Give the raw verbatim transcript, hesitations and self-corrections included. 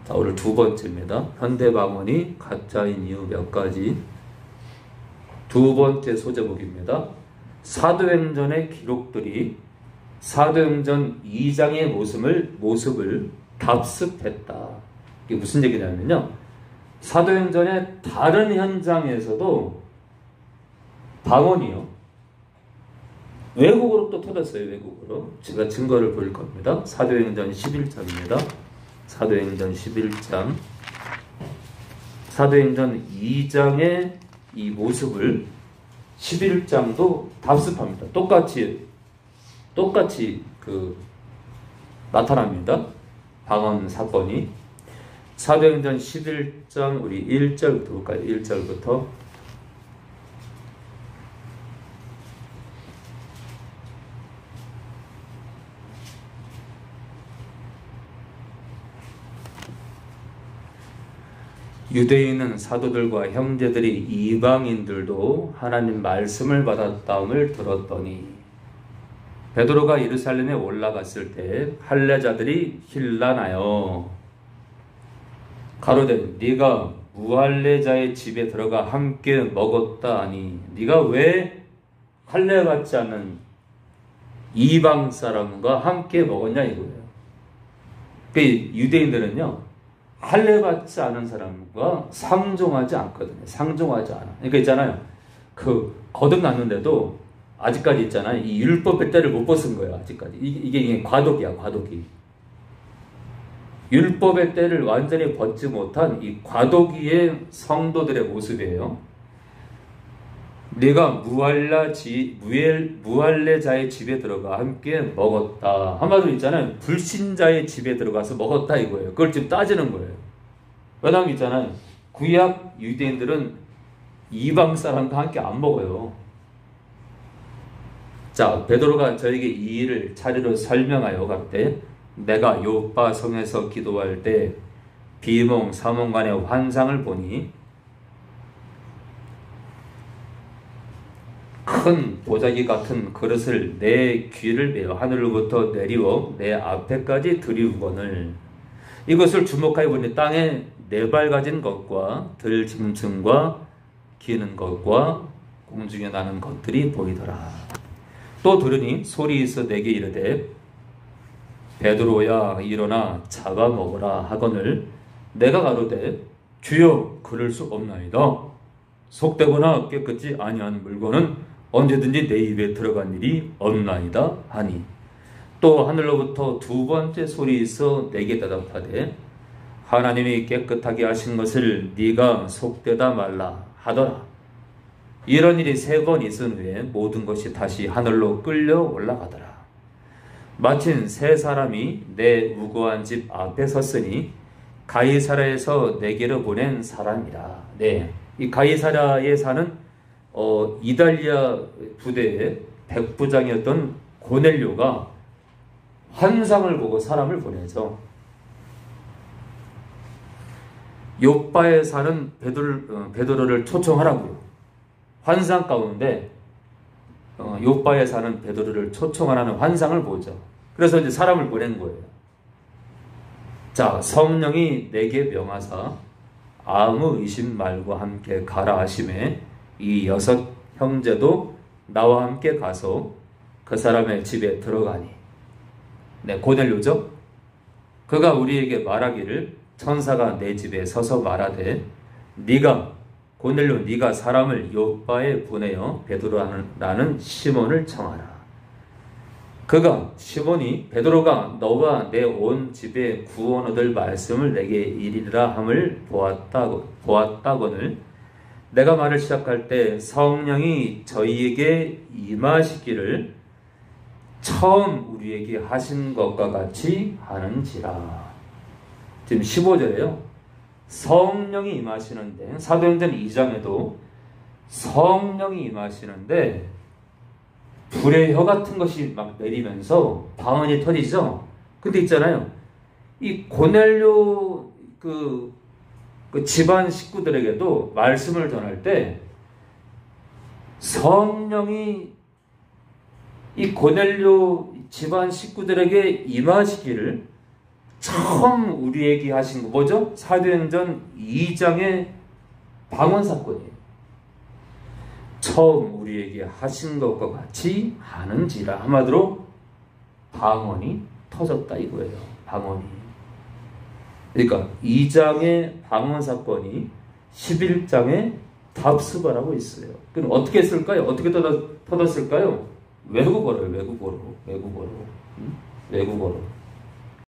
자, 오늘 두 번째입니다. 현대방언이 가짜인 이유 몇 가지. 두 번째 소제목입니다. 사도행전의 기록들이 사도행전 이 장의 모습을, 모습을 답습했다. 이게 무슨 얘기냐면요. 사도행전의 다른 현장에서도 방언이요. 외국어로 또 터졌어요. 외국어로. 제가 증거를 보일 겁니다. 사도행전 십일 장입니다. 사도행전 십일 장. 사도행전 이 장의 이 모습을 십일 장도 답습합니다. 똑같이 똑같이 그 나타납니다. 방언 사건이. 사도행전 십일 장 우리 일 절부터 볼까요? 일 절부터. 유대인은 사도들과 형제들이 이방인들도 하나님 말씀을 받았다함을 들었더니 베드로가 예루살렘에 올라갔을 때 할례자들이 힐난하여 가로되 네가 무할례자의 집에 들어가 함께 먹었다 하니 네가 왜 할례 받지 않는 이방 사람과 함께 먹었냐 이거예요. 그 유대인들은요 할례 받지 않은 사람과 상종하지 않거든요. 상종하지 않아. 그러니까 있잖아요. 그 거듭났는데도 아직까지 있잖아요. 이 율법의 때를 못 벗은 거예요. 아직까지. 이게, 이게, 이게 과도기야. 과도기. 율법의 때를 완전히 벗지 못한 이 과도기의 성도들의 모습이에요. 네가 무할라지, 무엘, 무할례자의 집에 들어가 함께 먹었다. 한마디로 있잖아요. 불신자의 집에 들어가서 먹었다 이거예요. 그걸 지금 따지는 거예요. 왜냐하면 있잖아요. 구약 유대인들은 이방 사람과 함께 안 먹어요. 자, 베드로가 저에게 이 일을 차례로 설명하여 갈때 내가 요빠 성에서 기도할 때 비몽 사몽간의 환상을 보니 큰 보자기 같은 그릇을 내 귀를 베어 하늘로부터 내리워 내 앞에까지 들이우거늘 이것을 주목하여 보니 땅에 네 발 가진 것과 들짐승과 기는 것과 공중에 나는 것들이 보이더라. 또 들으니 소리 있어 내게 이르되 베드로야 일어나 잡아먹으라 하거늘 내가 가로되 주여 그럴 수 없나이다. 속되거나 깨끗지 아니한 물건은 언제든지 내 입에 들어간 일이 없나이다 하니 또 하늘로부터 두 번째 소리 있어 내게 대답하되 하나님이 깨끗하게 하신 것을 네가 속되다 말라 하더라. 이런 일이 세 번 있은 후에 모든 것이 다시 하늘로 끌려 올라가더라. 마침 세 사람이 내 우거한 집 앞에 섰으니 가이사랴에서 내게로 보낸 사람이라. 네, 이 가이사랴에 사는 어, 이달리아 부대의 백부장이었던 고넬료가 환상을 보고 사람을 보내죠. 요빠에 사는 베드로, 어, 베드로를 초청하라고요. 환상 가운데 어, 요빠에 사는 베드로를 초청하라는 환상을 보죠. 그래서 이제 사람을 보낸 거예요. 자, 성령이 내게 명하사 아무 의심 말고 함께 가라 하심에 이 여섯 형제도 나와 함께 가서 그 사람의 집에 들어가니 네, 고넬료죠. 그가 우리에게 말하기를 천사가 내 집에 서서 말하되 네가 고넬료 네가 사람을 요빠에 보내어 베드로라는 시몬을 청하라. 그가 시몬이 베드로가 너와 내 온 집에 구원 얻을 말씀을 내게 이리라 함을 보았다고 보았다거늘 내가 말을 시작할 때 성령이 저희에게 임하시기를 처음 우리에게 하신 것과 같이 하는지라. 지금 십오 절에요. 성령이 임하시는데 사도행전 이 장에도 성령이 임하시는데 불의 혀 같은 것이 막 내리면서 방언이 터지죠. 근데 있잖아요. 이 고넬료 그, 그 집안 식구들에게도 말씀을 전할 때 성령이 이 고넬료 집안 식구들에게 임하시기를 처음 우리에게 하신 거 뭐죠? 사도행전 이 장의 방언 사건이에요. 처음 우리에게 하신 것과 같이 하는지라. 한마디로 방언이 터졌다 이거예요. 방언이. 그러니까 이 장의 방언 사건이 십일 장의 답습어라고 있어요. 그럼 어떻게 했을까요? 어떻게 터졌, 터졌을까요? 외국어를 외국어로 외국어로 응? 외국어로